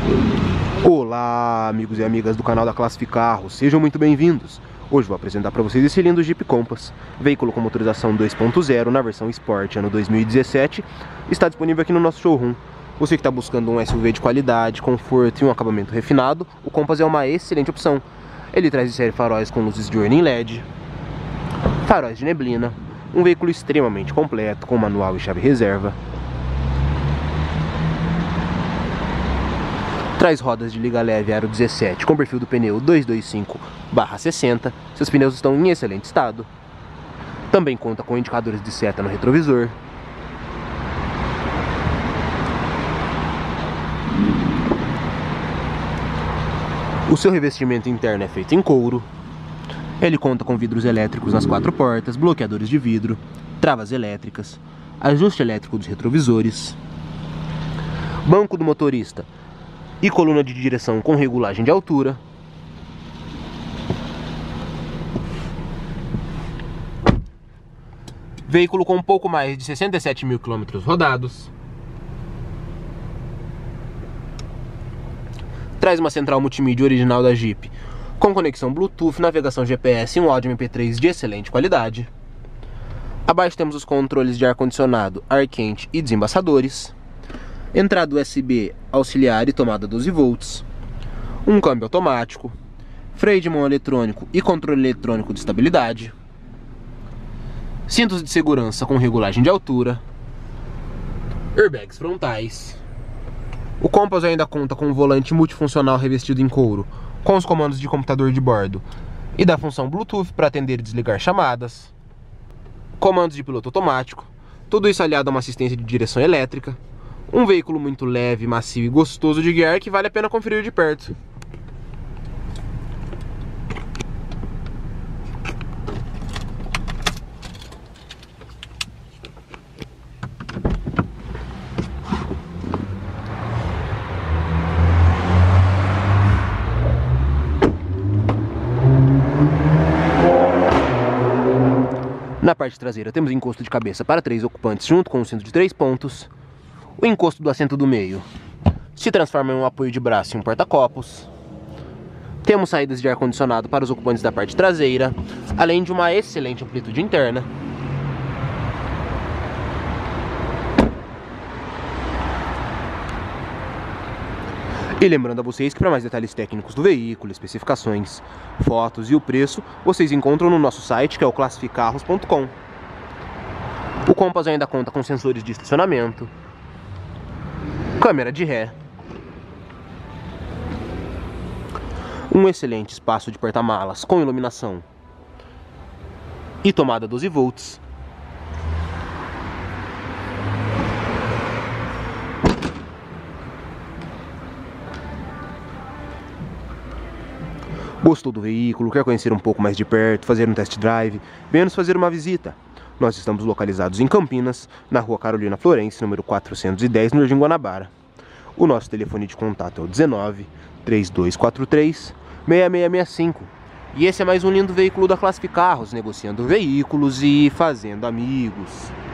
Olá, amigos e amigas do canal da Classific Carros, sejam muito bem-vindos. Hoje vou apresentar para vocês esse lindo Jeep Compass, veículo com motorização 2.0 na versão Sport, ano 2017, está disponível aqui no nosso showroom. Você que está buscando um SUV de qualidade, conforto e um acabamento refinado, o Compass é uma excelente opção. Ele traz de série faróis com luzes de Warning LED, faróis de neblina, um veículo extremamente completo com manual e chave reserva. Traz rodas de liga leve aro 17 com perfil do pneu 225/60. Seus pneus estão em excelente estado. Também conta com indicadores de seta no retrovisor. O seu revestimento interno é feito em couro. Ele conta com vidros elétricos nas 4 portas, bloqueadores de vidro, travas elétricas, ajuste elétrico dos retrovisores, banco do motorista e coluna de direção com regulagem de altura. Veículo com um pouco mais de 67 mil quilômetros rodados. Traz uma central multimídia original da Jeep, com conexão Bluetooth, navegação GPS e um áudio MP3 de excelente qualidade. Abaixo temos os controles de ar-condicionado, ar quente e desembaçadores. Entrada USB auxiliar e tomada 12 volts, um câmbio automático, freio de mão eletrônico e controle eletrônico de estabilidade, cintos de segurança com regulagem de altura, airbags frontais. O Compass ainda conta com um volante multifuncional revestido em couro, com os comandos de computador de bordo e da função Bluetooth para atender e desligar chamadas, comandos de piloto automático, tudo isso aliado a uma assistência de direção elétrica. Um veículo muito leve, macio e gostoso de guiar que vale a pena conferir de perto. Na parte traseira temos encosto de cabeça para 3 ocupantes junto com um cinto de 3 pontos. O encosto do assento do meio se transforma em um apoio de braço e um porta-copos. Temos saídas de ar-condicionado para os ocupantes da parte traseira, além de uma excelente amplitude interna. E lembrando a vocês que para mais detalhes técnicos do veículo, especificações, fotos e o preço, vocês encontram no nosso site, que é o classificcarros.com. O Compass ainda conta com sensores de estacionamento, câmera de ré, um excelente espaço de porta-malas com iluminação e tomada 12 volts. Gostou do veículo? Quer conhecer um pouco mais de perto, fazer um test drive? Venha nos fazer uma visita. Nós estamos localizados em Campinas, na rua Carolina Florence, número 410, no Jardim Guanabara. O nosso telefone de contato é o 19-3243-6665. E esse é mais um lindo veículo da Classific Carros, negociando veículos e fazendo amigos.